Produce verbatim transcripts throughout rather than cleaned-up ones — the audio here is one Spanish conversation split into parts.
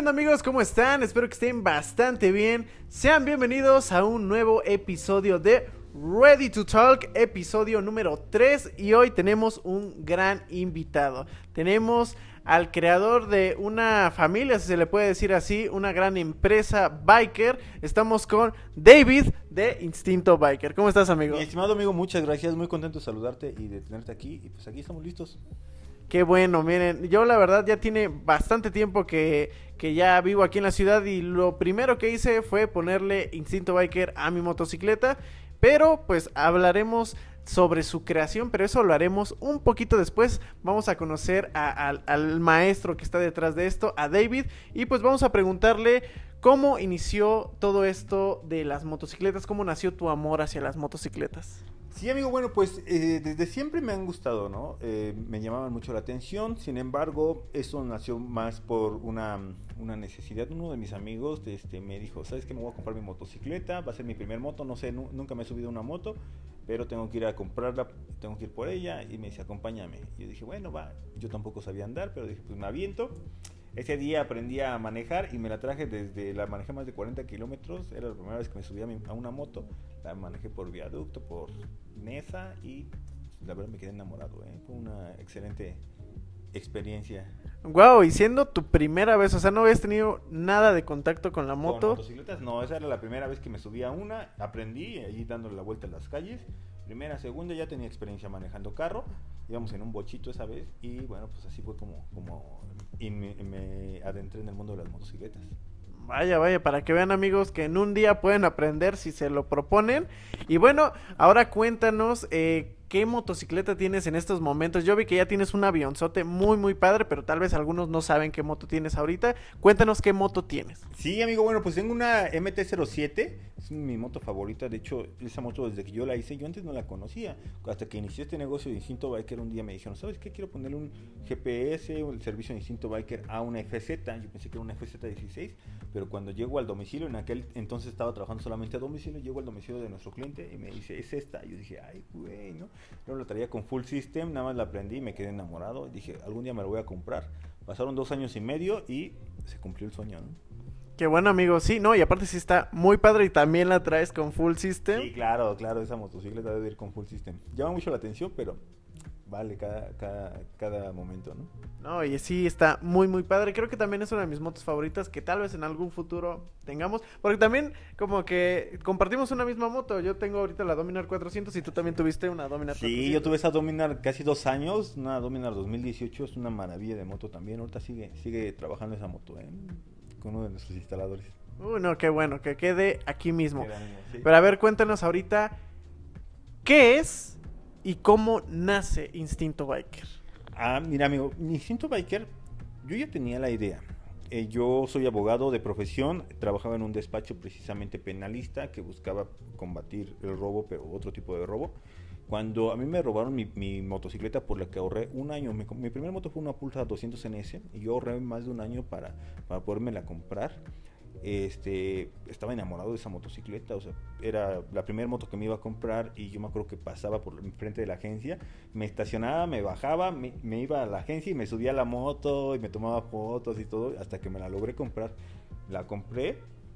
onda amigos? ¿Cómo están? Espero que estén bastante bien. Sean bienvenidos a un nuevo episodio de Ready to Talk, episodio número tres. Y hoy tenemos un gran invitado. Tenemos al creador de una familia, si se le puede decir así, una gran empresa biker. Estamos con David de Instinto Biker. ¿Cómo estás, amigo? Mi estimado amigo, muchas gracias. Muy contento de saludarte y de tenerte aquí. Y pues aquí estamos listos. Qué bueno, miren, yo la verdad ya tiene bastante tiempo que, que ya vivo aquí en la ciudad y lo primero que hice fue ponerle Instinto Biker a mi motocicleta, pero pues hablaremos sobre su creación, pero eso lo haremos un poquito después. Vamos a conocer a, a, al maestro que está detrás de esto, a David, y pues vamos a preguntarle cómo inició todo esto de las motocicletas, cómo nació tu amor hacia las motocicletas. Sí, amigo, bueno, pues eh, desde siempre me han gustado, ¿no? Eh, me llamaban mucho la atención, sin embargo, eso nació más por una, una necesidad. Uno de mis amigos este, me dijo, ¿sabes qué? Me voy a comprar mi motocicleta, va a ser mi primer moto, no sé, nu nunca me he subido a una moto, pero tengo que ir a comprarla, tengo que ir por ella, y me dice, acompáñame. Y yo dije, bueno, va, yo tampoco sabía andar, pero dije, pues me aviento. Ese día aprendí a manejar y me la traje desde, la manejé más de cuarenta kilómetros, era la primera vez que me subía a una moto, la manejé por viaducto, por Nesa y la verdad me quedé enamorado, ¿eh? Fue una excelente experiencia. Wow, y siendo tu primera vez, o sea, no habías tenido nada de contacto con la moto. Con motocicletas, no, esa era la primera vez que me subía a una, aprendí allí dándole la vuelta a las calles. Primera, segunda, ya tenía experiencia manejando carro, íbamos en un bochito esa vez y bueno, pues así fue como, como y me, me adentré en el mundo de las motocicletas. Vaya, vaya, para que vean amigos que en un día pueden aprender si se lo proponen. Y bueno, ahora cuéntanos eh, qué motocicleta tienes en estos momentos. Yo vi que ya tienes un avionzote muy muy padre, pero tal vez algunos no saben qué moto tienes ahorita. Cuéntanos qué moto tienes. Sí, amigo, bueno, pues tengo una M T cero siete, es mi moto favorita. De hecho, esa moto desde que yo la hice, yo antes no la conocía. Hasta que inicié este negocio de Instinto Biker, un día me dijeron, ¿sabes qué? Quiero ponerle un G P S o el servicio de Instinto Biker a una F Z. Yo pensé que era una F Z dieciséis, pero cuando llego al domicilio, en aquel entonces estaba trabajando solamente a domicilio, llego al domicilio de nuestro cliente y me dice, es esta. Yo dije, ay, güey, ¿no? Luego la traía con full system, nada más la aprendí y me quedé enamorado. Dije, algún día me lo voy a comprar. Pasaron dos años y medio y se cumplió el sueño, ¿no? Qué bueno amigo, sí, no, y aparte sí está muy padre y también la traes con full system. Sí, claro, claro, esa motocicleta debe ir con full system. Llama mucho la atención, pero vale cada, cada, cada momento, ¿no? No, y sí, está muy muy padre. Creo que también es una de mis motos favoritas que tal vez en algún futuro tengamos. Porque también como que compartimos una misma moto. Yo tengo ahorita la Dominar cuatrocientos y tú también tuviste una Dominar sí, cuatrocientos. Sí, yo tuve esa Dominar casi dos años, una Dominar dos mil dieciocho, es una maravilla de moto también. Ahorita sigue, sigue trabajando esa moto, ¿eh? Con uno de nuestros instaladores. Uy, no, qué bueno, que quede aquí mismo. Queda, sí. Pero a ver, cuéntanos ahorita, ¿qué es y cómo nace Instinto Biker? Ah, mira amigo, mi Instinto Biker, yo ya tenía la idea. Eh, yo soy abogado de profesión, trabajaba en un despacho precisamente penalista que buscaba combatir el robo, pero otro tipo de robo. Cuando a mí me robaron mi, mi motocicleta por la que ahorré un año, mi, mi primera moto fue una Pulsar doscientos N S y yo ahorré más de un año para, para podérmela comprar. Este, estaba enamorado de esa motocicleta, o sea, era la primera moto que me iba a comprar y yo me acuerdo que pasaba por enfrente de la agencia, me estacionaba, me bajaba, me, me iba a la agencia y me subía a la moto y me tomaba fotos y todo, hasta que me la logré comprar. La compré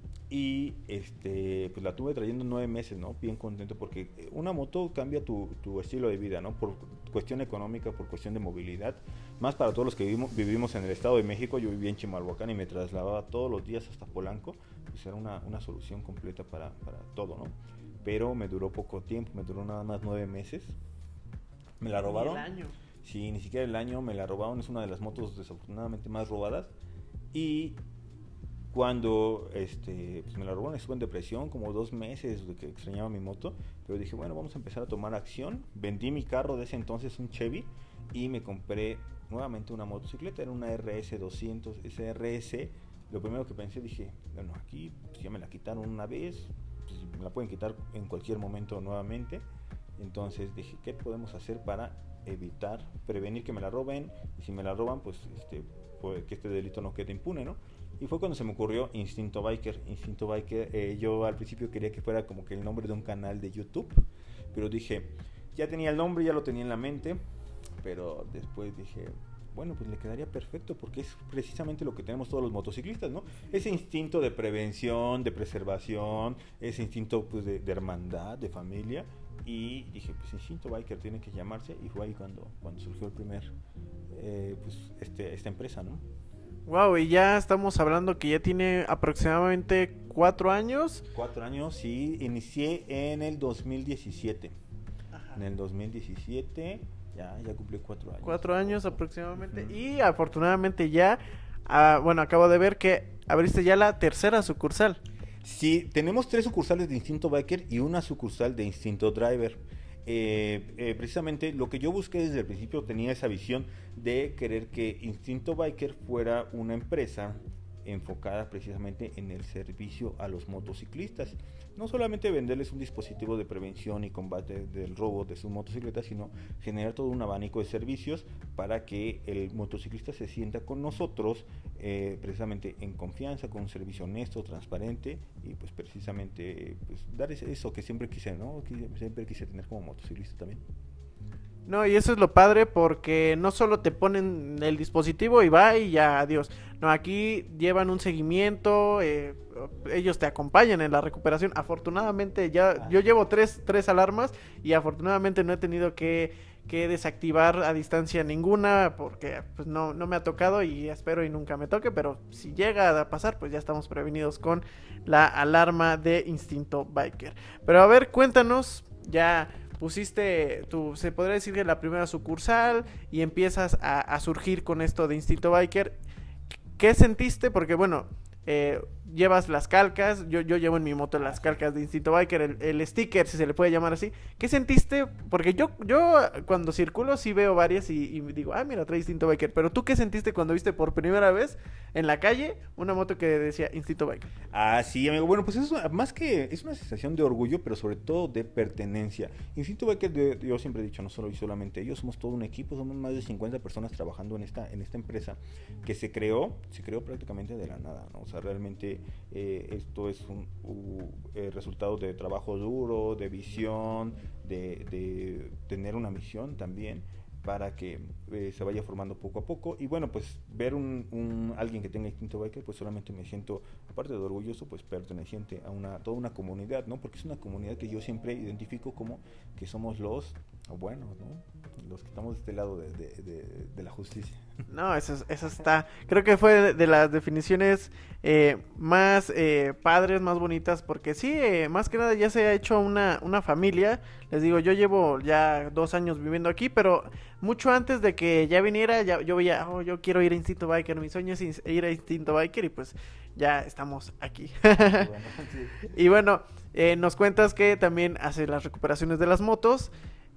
y este, pues la tuve trayendo nueve meses, ¿no? Bien contento porque una moto cambia tu, tu estilo de vida, ¿no? Por cuestión económica, por cuestión de movilidad, más para todos los que vivimos, vivimos en el Estado de México. Yo vivía en Chimalhuacán y me trasladaba todos los días hasta Polanco, pues era una, una solución completa para, para todo, ¿no? Pero me duró poco tiempo, me duró nada más nueve meses. Me la robaron. ¿Y el año? Sí, ni siquiera el año, me la robaron, es una de las motos desafortunadamente más robadas. Y cuando este, pues me la robaron, estuve en depresión como dos meses de que extrañaba mi moto, pero dije, bueno, vamos a empezar a tomar acción. Vendí mi carro de ese entonces, un Chevy, y me compré nuevamente una motocicleta, era una R S doscientos. Esa R S, lo primero que pensé, dije, bueno, aquí pues ya me la quitaron una vez, pues me la pueden quitar en cualquier momento nuevamente. Entonces dije, ¿qué podemos hacer para evitar, prevenir que me la roben? Y si me la roban, pues, este, pues que este delito no quede impune, ¿no? Y fue cuando se me ocurrió Instinto Biker. Instinto Biker, eh, yo al principio quería que fuera como que el nombre de un canal de YouTube, pero dije, ya tenía el nombre, ya lo tenía en la mente, pero después dije, bueno, pues le quedaría perfecto porque es precisamente lo que tenemos todos los motociclistas, ¿no? Ese instinto de prevención, de preservación, ese instinto pues de, de hermandad, de familia. Y dije, pues Instinto Biker tiene que llamarse, y fue ahí cuando, cuando surgió el primer, eh, pues este, esta empresa, ¿no? Wow, y ya estamos hablando que ya tiene aproximadamente cuatro años. Cuatro años, sí, inicié en el dos mil diecisiete. Ajá. En el dos mil diecisiete ya, ya cumplí cuatro años. Cuatro años aproximadamente. Uh-huh. Y afortunadamente ya, uh, bueno, acabo de ver que abriste ya la tercera sucursal. Sí, tenemos tres sucursales de Instinto Biker y una sucursal de Instinto Driver. Eh, eh, precisamente lo que yo busqué desde el principio, tenía esa visión de querer que Instinto Biker fuera una empresa enfocada precisamente en el servicio a los motociclistas. No solamente venderles un dispositivo de prevención y combate del robo de sus motocicletas, sino generar todo un abanico de servicios para que el motociclista se sienta con nosotros eh, precisamente en confianza, con un servicio honesto, transparente, y pues precisamente pues, dar eso que siempre quise, ¿no? Que siempre quise tener como motociclista también. No, y eso es lo padre, porque no solo te ponen el dispositivo y va y ya, adiós. No, aquí llevan un seguimiento, eh, ellos te acompañan en la recuperación. Afortunadamente ya, yo llevo tres, tres alarmas y afortunadamente no he tenido que, que desactivar a distancia ninguna, porque pues no, no me ha tocado y espero y nunca me toque, pero si llega a pasar, pues ya estamos prevenidos con la alarma de Instinto Biker. Pero a ver, cuéntanos, ya pusiste, tu, se podría decir que la primera sucursal y empiezas a, a surgir con esto de Instinto Biker. ¿Qué sentiste? Porque bueno, eh, llevas las calcas, yo, yo llevo en mi moto las calcas de Instinto Biker, el, el sticker, si se le puede llamar así. ¿Qué sentiste? Porque yo, yo cuando circulo sí veo varias y, y digo, ah, mira, trae Instinto Biker. Pero ¿tú qué sentiste cuando viste por primera vez en la calle una moto que decía Instinto Biker? Ah, sí, amigo. Bueno, pues es una, más que es una sensación de orgullo, pero sobre todo de pertenencia. Instinto Biker, de, yo siempre he dicho, no solo y solamente ellos, somos todo un equipo, somos más de cincuenta personas trabajando en esta, en esta empresa que se creó, se creó prácticamente de la nada, ¿no? O sea, realmente eh, esto es un uh, eh, resultado de trabajo duro, de visión, de, de tener una misión también, para que eh, se vaya formando poco a poco. Y bueno, pues ver un, un alguien que tenga Instinto Biker, pues solamente me siento, aparte de orgulloso, pues perteneciente a una toda una comunidad, ¿no? Porque es una comunidad que yo siempre identifico como que somos los buenos, ¿no? Los que estamos de este lado de, de, de, de la justicia. No, eso, eso está, creo que fue de, de las definiciones eh, más eh, padres, más bonitas, porque sí, eh, más que nada ya se ha hecho una, una familia. Les digo, yo llevo ya dos años viviendo aquí, pero mucho antes de que ya viniera, ya, yo veía, oh, yo quiero ir a Instinto Biker, mi sueño es ir a Instinto Biker, y pues ya estamos aquí. Bueno, sí. Y bueno, eh, nos cuentas que también hace las recuperaciones de las motos,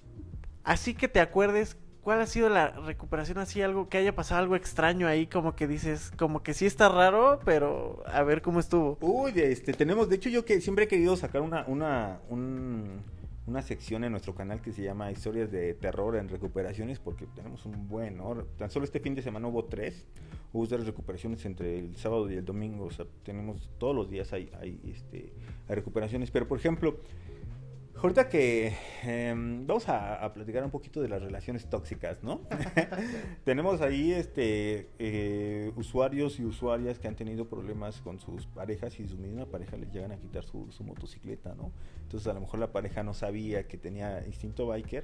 así que te acuerdes, ¿cuál ha sido la recuperación así, algo que haya pasado, algo extraño ahí, como que dices, como que sí está raro, pero a ver cómo estuvo? Uy, este, tenemos, de hecho yo que siempre he querido sacar una, una, un, una sección en nuestro canal que se llama Historias de Terror en Recuperaciones, porque tenemos un buen, ¿no? Tan solo este fin de semana hubo tres, hubo tres recuperaciones entre el sábado y el domingo, o sea, tenemos todos los días hay, hay, este, hay recuperaciones, pero por ejemplo, ahorita que eh, vamos a, a platicar un poquito de las relaciones tóxicas, ¿no? Tenemos ahí este eh, usuarios y usuarias que han tenido problemas con sus parejas y su misma pareja les llegan a quitar su, su motocicleta, ¿no? Entonces a lo mejor la pareja no sabía que tenía Instinto Biker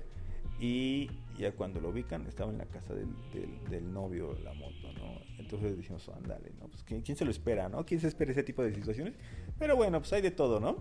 y ya cuando lo ubican estaba en la casa del, del, del novio la moto, ¿no? Entonces decimos, ándale, ¿no? Pues ¿quién, quién se lo espera, ¿no? ¿Quién se espera ese tipo de situaciones? Pero bueno, pues hay de todo, ¿no?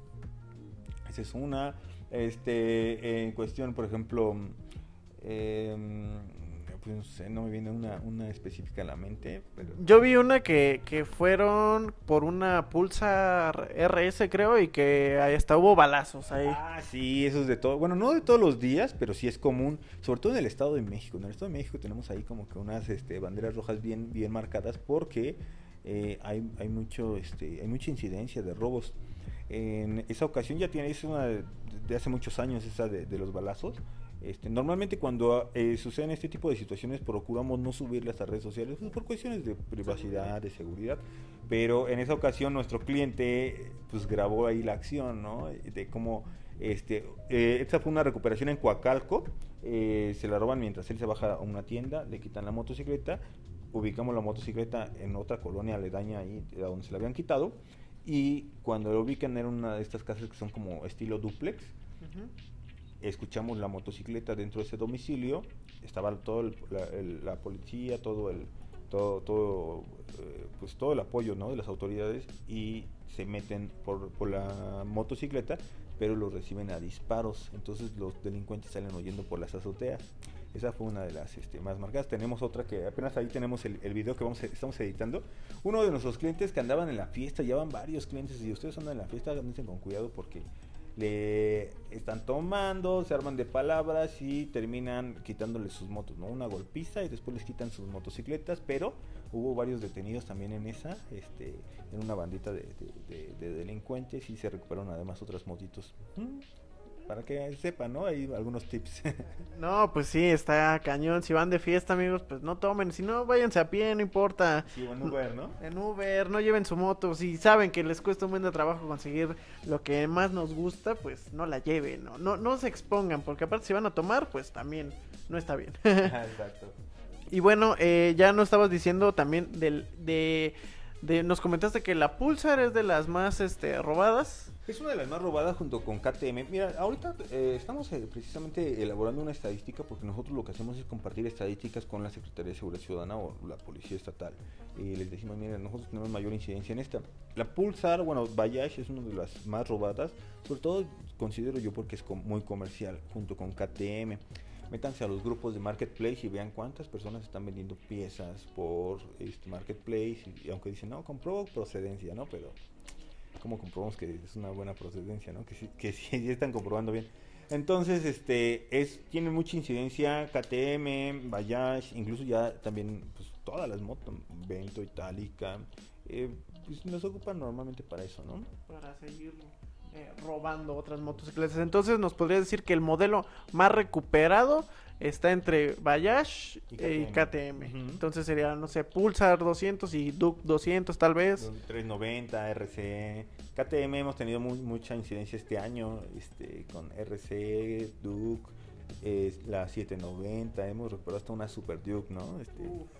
Esa es una. Este, en cuestión, por ejemplo, eh, pues no sé, no me viene una, una específica a la mente. Pero... Yo vi una que, que fueron por una Pulsar R S, creo, y que hasta hubo balazos ahí. Ah, sí, eso es de todo. Bueno, no de todos los días, pero sí es común, sobre todo en el Estado de México. En el Estado de México tenemos ahí como que unas este, banderas rojas bien, bien marcadas porque eh, hay, hay, mucho, este, hay mucha incidencia de robos. En esa ocasión ya tiene, es una de, de hace muchos años esa de, de los balazos, Este, normalmente cuando eh, suceden este tipo de situaciones procuramos no subirlas a redes sociales pues, por cuestiones de privacidad, de seguridad, pero en esa ocasión nuestro cliente pues grabó ahí la acción, ¿no? De cómo este, eh, esta fue una recuperación en Coacalco, eh, se la roban mientras él se baja a una tienda, le quitan la motocicleta, ubicamos la motocicleta en otra colonia aledaña ahí a donde se la habían quitado, y cuando lo ubican era una de estas casas que son como estilo dúplex. Uh-huh. Escuchamos la motocicleta dentro de ese domicilio, estaba todo el, la, el, la policía, todo el todo todo eh, pues todo el apoyo, ¿no?, de las autoridades, y se meten por, por la motocicleta, pero los reciben a disparos, entonces los delincuentes salen huyendo por las azoteas. Esa fue una de las este, más marcadas. Tenemos otra que apenas ahí tenemos el, el video que vamos a, estamos editando. Uno de nuestros clientes que andaban en la fiesta, llevan varios clientes, y si ustedes andan en la fiesta, anden con cuidado porque le están tomando, se arman de palabras y terminan quitándole sus motos, ¿no? Una golpiza y después les quitan sus motocicletas, pero hubo varios detenidos también en esa, este, en una bandita de, de, de, de delincuentes, y se recuperaron además otras motitos. ¿Mm? Para que sepan, ¿no? Hay algunos tips. No, pues sí, está cañón. Si van de fiesta, amigos, pues no tomen. Si no, váyanse a pie, no importa. Sí, o en Uber, ¿no? En Uber, no lleven su moto. Si saben que les cuesta un buen de trabajo conseguir lo que más nos gusta, pues no la lleven, ¿no? No, no se expongan, porque aparte si van a tomar, pues también no está bien. Exacto. Y bueno, eh, ya nos estabas diciendo también del, de, de... Nos comentaste que la Pulsar es de las más este, robadas. Es una de las más robadas junto con K T M. Mira, ahorita eh, estamos eh, precisamente elaborando una estadística, porque nosotros lo que hacemos es compartir estadísticas con la Secretaría de Seguridad Ciudadana o la Policía Estatal. Y les decimos, miren, nosotros tenemos mayor incidencia en esta. La Pulsar, bueno, Bayash es una de las más robadas, sobre todo considero yo porque es com- muy comercial, junto con K T M. Métanse a los grupos de Marketplace y vean cuántas personas están vendiendo piezas por este Marketplace, y, y aunque dicen, no, compró procedencia, ¿no? Pero ¿cómo comprobamos que es una buena procedencia, no? Que sí, que sí están comprobando bien. Entonces, este, es, tiene mucha incidencia K T M, Bayash, incluso ya también, pues, todas las motos, Vento, Itálica, eh, pues nos ocupan normalmente para eso, ¿no? Para seguir eh, robando otras motocicletas. Entonces, nos podría decir que el modelo más recuperado está entre Bayash y K T M. Y K T M. Uh-huh. Entonces sería, no sé, Pulsar doscientos y Duke doscientos tal vez. trescientos noventa, R C. K T M hemos tenido muy, mucha incidencia este año, este, con R C, Duke, eh, la setecientos noventa, hemos recuperado hasta una Super Duke, ¿no? Este,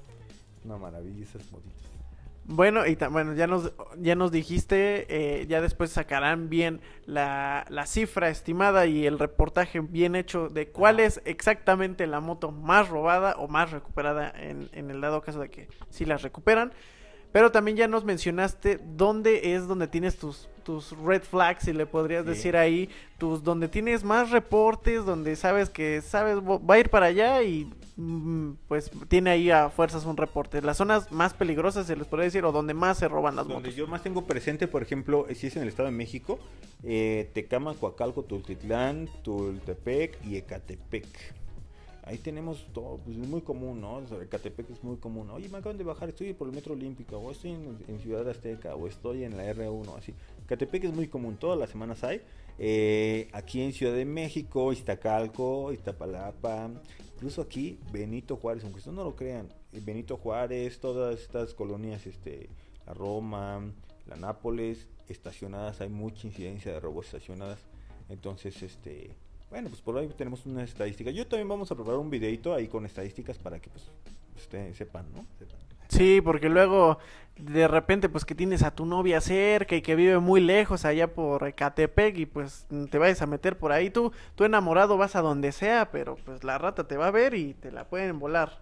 una maravilla esas motitos. Bueno, y ta- bueno, ya nos ya nos dijiste, eh, ya después sacarán bien la, la cifra estimada y el reportaje bien hecho de cuál es exactamente la moto más robada o más recuperada en, en el dado caso de que sí las recuperan. Pero también ya nos mencionaste dónde es donde tienes tus, tus red flags, si le podrías sí. decir ahí, tus donde tienes más reportes, donde sabes que sabes va a ir para allá y mm, pues tiene ahí a fuerzas un reporte. Las zonas más peligrosas se les podría decir, o donde más se roban las donde motos. Yo más tengo presente, por ejemplo, si es en el Estado de México, eh, Tecama, Coacalco, Tultitlán, Tultepec y Ecatepec. Ahí tenemos todo, pues es muy común, ¿no? Ecatepec es muy común. Oye, me acaban de bajar, estoy por el Metro Olímpico, o estoy en, en Ciudad Azteca, o estoy en la R uno, así. Ecatepec es muy común, todas las semanas hay. Eh, aquí en Ciudad de México, Iztacalco, Iztapalapa, incluso aquí Benito Juárez, aunque ustedes no lo crean, Benito Juárez, todas estas colonias, este, la Roma, la Nápoles, estacionadas, hay mucha incidencia de robos estacionadas. Entonces, este... bueno, pues por ahí tenemos una estadística. Yo también vamos a preparar un videito ahí con estadísticas para que pues ustedes sepan, ¿no? Sepan. Sí, porque luego de repente pues que tienes a tu novia cerca y que vive muy lejos allá por Ecatepec y pues te vayas a meter por ahí. Tú, tú enamorado vas a donde sea, pero pues la rata te va a ver y te la pueden volar.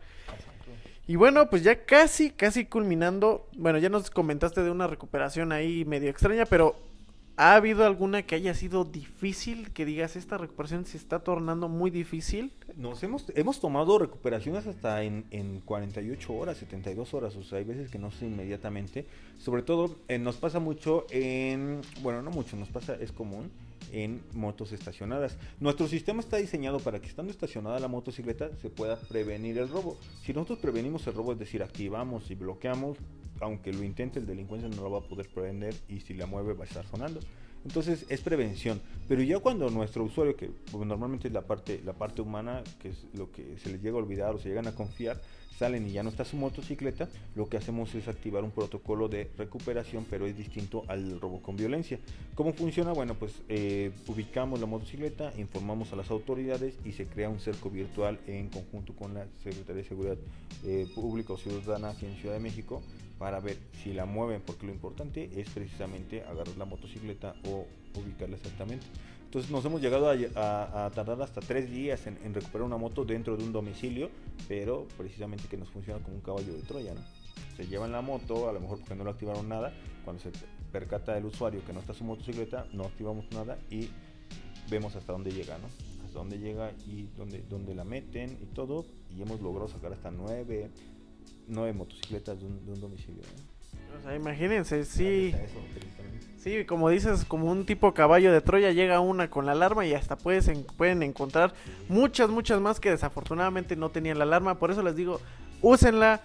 Y bueno, pues ya casi, casi culminando. Bueno, ya nos comentaste de una recuperación ahí medio extraña, pero ¿ha habido alguna que haya sido difícil? Que digas, esta recuperación se está tornando muy difícil. Nos hemos hemos tomado recuperaciones hasta en, en cuarenta y ocho horas, setenta y dos horas. O sea, hay veces que no sé inmediatamente. Sobre todo, eh, nos pasa mucho en... bueno, no mucho, nos pasa, es común en motos estacionadas. Nuestro sistema está diseñado para que estando estacionada la motocicleta se pueda prevenir el robo. Si nosotros prevenimos el robo, es decir, activamos y bloqueamos, aunque lo intente el delincuente no lo va a poder prender y si la mueve va a estar sonando. Entonces es prevención. Pero ya cuando nuestro usuario, que pues, normalmente es la parte, la parte humana, que es lo que se les llega a olvidar o se llegan a confiar, salen y ya no está su motocicleta, lo que hacemos es activar un protocolo de recuperación, pero es distinto al robo con violencia. ¿Cómo funciona? Bueno, pues eh, ubicamos la motocicleta, informamos a las autoridades y se crea un cerco virtual en conjunto con la Secretaría de Seguridad eh, Pública o Ciudadana aquí en Ciudad de México para ver si la mueven, porque lo importante es precisamente agarrar la motocicleta o ubicarla exactamente. Entonces nos hemos llegado a, a, a tardar hasta tres días en, en recuperar una moto dentro de un domicilio, pero precisamente que nos funciona como un caballo de Troya, ¿no? Se llevan la moto, a lo mejor porque no lo activaron nada, cuando se percata el usuario que no está su motocicleta, no activamos nada y vemos hasta dónde llega, ¿no? Hasta dónde llega y dónde, dónde la meten y todo, y hemos logrado sacar hasta nueve, nueve motocicletas de un, de un domicilio, ¿no? O sea, imagínense, sí. Eso, sí, como dices, como un tipo caballo de Troya, llega una con la alarma y hasta puedes en, pueden encontrar muchas, muchas más que desafortunadamente no tenían la alarma. Por eso les digo, úsenla.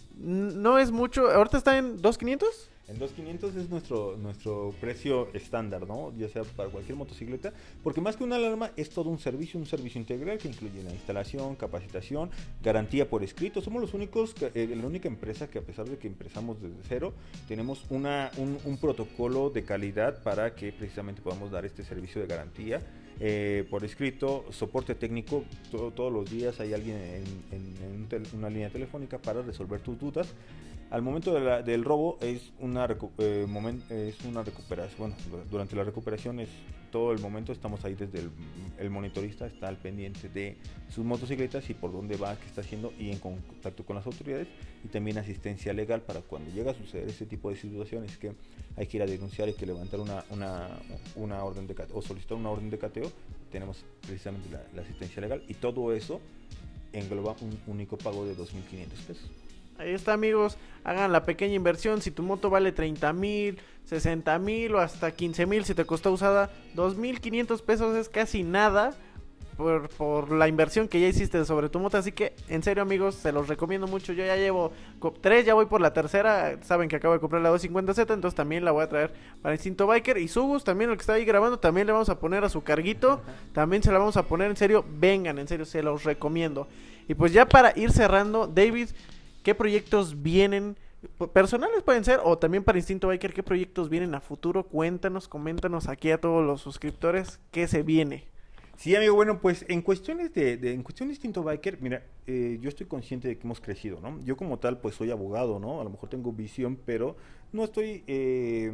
No es mucho, ahorita está en dos mil quinientos. En dos mil quinientos es nuestro, nuestro precio estándar, ¿no? Ya sea para cualquier motocicleta, porque más que una alarma es todo un servicio, un servicio integral que incluye la instalación, capacitación, garantía por escrito. Somos los únicos, eh, la única empresa que a pesar de que empezamos desde cero, tenemos una, un, un protocolo de calidad para que precisamente podamos dar este servicio de garantía. Eh, por escrito, soporte técnico, todo, todos los días hay alguien en, en, en un tel, una línea telefónica para resolver tus dudas. Al momento de la, del robo es una, recu eh, moment, es una recuperación, bueno, durante la recuperación es todo el momento, estamos ahí desde el, el monitorista, está al pendiente de sus motocicletas y por dónde va, qué está haciendo y en contacto con las autoridades, y también asistencia legal para cuando llega a suceder ese tipo de situaciones que hay que ir a denunciar, hay que levantar una, una, una orden de cateo o solicitar una orden de cateo, tenemos precisamente la, la asistencia legal y todo eso engloba un único pago de dos mil quinientos pesos. Ahí está, amigos, hagan la pequeña inversión. Si tu moto vale treinta mil, sesenta mil o hasta quince mil, si te costó usada, dos mil quinientos pesos es casi nada por, por la inversión que ya hiciste sobre tu moto. Así que, en serio, amigos, se los recomiendo mucho. Yo ya llevo tres, ya voy por la tercera. Saben que acabo de comprar la doscientos cincuenta Z, entonces también la voy a traer para Instinto Biker. Y Sugus, también el que está ahí grabando, también le vamos a poner a su carguito. También se la vamos a poner, en serio, vengan, en serio, se los recomiendo. Y pues ya para ir cerrando, David, ¿qué proyectos vienen? Personales pueden ser, o también para Instinto Biker, ¿qué proyectos vienen a futuro? Cuéntanos, coméntanos aquí a todos los suscriptores, ¿qué se viene? Sí, amigo, bueno, pues en cuestiones de, de en cuestión de Instinto Biker, mira, eh, yo estoy consciente de que hemos crecido, ¿no? Yo como tal, pues soy abogado, ¿no? A lo mejor tengo visión, pero no estoy, eh,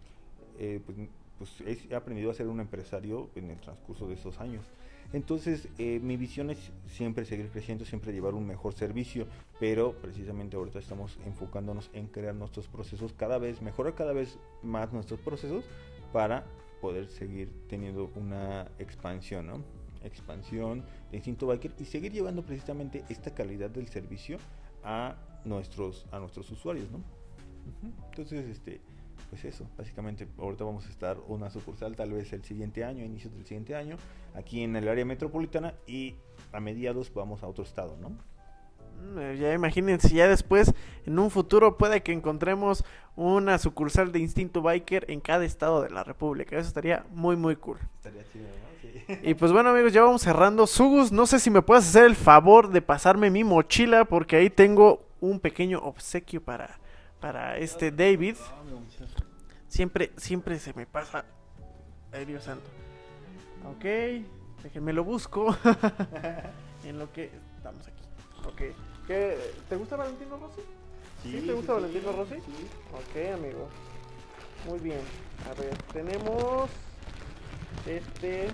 eh, pues, pues he aprendido a ser un empresario en el transcurso de esos años. Entonces, eh, mi visión es siempre seguir creciendo, siempre llevar un mejor servicio, pero precisamente ahorita estamos enfocándonos en crear nuestros procesos cada vez, mejorar cada vez más nuestros procesos para poder seguir teniendo una expansión, ¿no? Expansión de Instinto Biker y seguir llevando precisamente esta calidad del servicio a nuestros, a nuestros usuarios, ¿no? Uh-huh. Entonces, este... pues eso, básicamente ahorita vamos a estar una sucursal tal vez el siguiente año, inicios del siguiente año, aquí en el área metropolitana y a mediados vamos a otro estado, ¿no? Ya imagínense, ya después, en un futuro puede que encontremos una sucursal de Instinto Biker en cada estado de la república. Eso estaría muy muy cool. Estaría chido, ¿no? Sí. Y pues bueno, amigos, ya vamos cerrando. Sugus, no sé si me puedes hacer el favor de pasarme mi mochila, porque ahí tengo un pequeño obsequio para, para este David. Siempre, siempre se me pasa. Ay, Dios santo. Ok, déjenme lo busco. En lo que estamos aquí. Ok, ¿qué, ¿te gusta Valentino Rossi? Sí, ¿Sí te gusta sí, Valentino sí, Rossi? sí. Ok, amigo. Muy bien. A ver, tenemos este.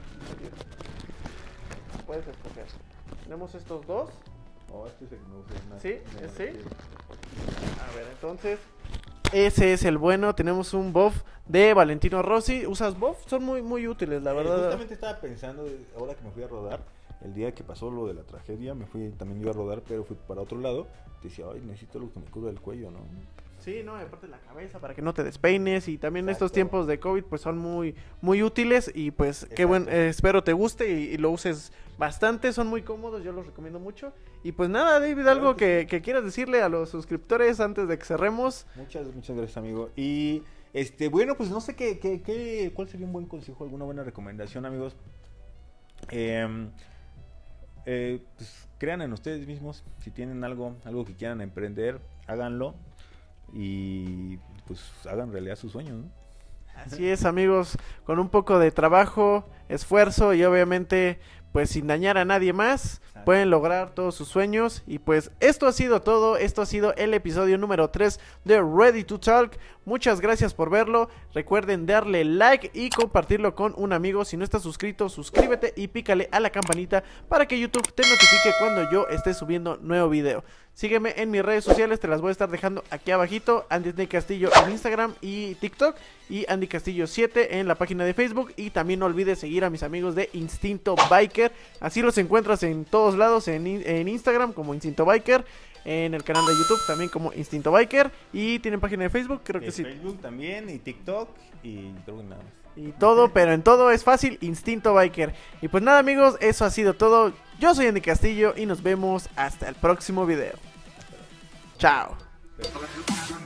Puedes escoger. Tenemos estos dos. Oh, este es el que me gusta más. ¿Sí? Me ¿Sí? parece. A ver, entonces. Ese es el bueno. Tenemos un buff de Valentino Rossi. ¿Usas buff? Son muy muy útiles, la Eh, verdad. Justamente estaba pensando, ahora que me fui a rodar, el día que pasó lo de la tragedia, me fui también yo a rodar, pero fui para otro lado. Decía, ay, necesito algo que me cubra el cuello, ¿no? Sí, no, aparte la cabeza para que no te despeines. Y también Exacto. estos tiempos de COVID pues son muy muy útiles. Y pues Exacto. qué bueno, eh, espero te guste y, y lo uses bastante. Son muy cómodos, yo los recomiendo mucho. Y pues nada, David, algo Claro que que, que quieras decirle a los suscriptores antes de que cerremos. Muchas, muchas gracias, amigo. Y Este, bueno, pues no sé qué, qué, qué, cuál sería un buen consejo, alguna buena recomendación, amigos. Eh, eh, pues crean en ustedes mismos. Si tienen algo, algo que quieran emprender, háganlo y pues hagan realidad sus sueños, ¿no? Así es, amigos, con un poco de trabajo, esfuerzo y obviamente pues sin dañar a nadie más, pueden lograr todos sus sueños. Y pues esto ha sido todo, esto ha sido el episodio número tres de Ready to Talk. Muchas gracias por verlo, recuerden darle like y compartirlo con un amigo. Si no estás suscrito, suscríbete y pícale a la campanita para que YouTube te notifique cuando yo esté subiendo nuevo video. Sígueme en mis redes sociales, te las voy a estar dejando aquí abajito. Andy Castillo en Instagram y TikTok, y Andy Castillo siete en la página de Facebook. Y también no olvides seguir a mis amigos de Instinto Biker, así los encuentras en todos lados, en, en Instagram como Instinto Biker, en el canal de YouTube también como Instinto Biker, y tienen página de Facebook, creo que de sí. Facebook también, y TikTok, y creo que nada más. Y todo, pero en todo es fácil, Instinto Biker. Y pues nada, amigos, eso ha sido todo. Yo soy Andy Castillo y nos vemos hasta el próximo video. Chao.